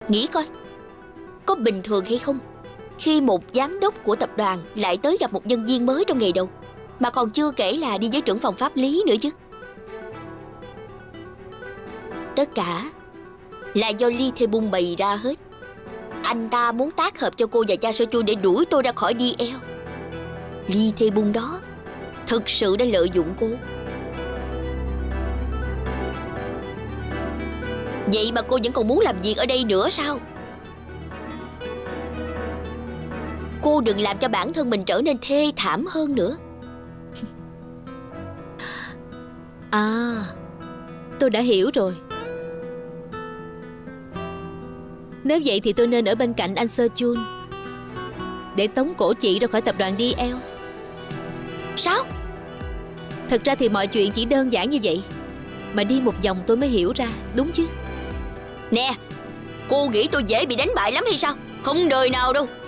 Nghĩ coi, có bình thường hay không khi một giám đốc của tập đoàn lại tới gặp một nhân viên mới trong ngày đầu, mà còn chưa kể là đi với trưởng phòng pháp lý nữa chứ. Tất cả là do Lee Tae-bung bày ra hết. Anh ta muốn tác hợp cho cô và cha Seo-chun để đuổi tôi ra khỏi DL. Lee Tae-bung đó thực sự đã lợi dụng cô. Vậy mà cô vẫn còn muốn làm việc ở đây nữa sao? Cô đừng làm cho bản thân mình trở nên thê thảm hơn nữa. À, tôi đã hiểu rồi. Nếu vậy thì tôi nên ở bên cạnh anh Seo-chun để tống cổ chị ra khỏi tập đoàn DL. Sao? Thật ra thì mọi chuyện chỉ đơn giản như vậy, mà đi một vòng tôi mới hiểu ra, đúng chứ? Nè, cô nghĩ tôi dễ bị đánh bại lắm hay sao? Không đời nào đâu.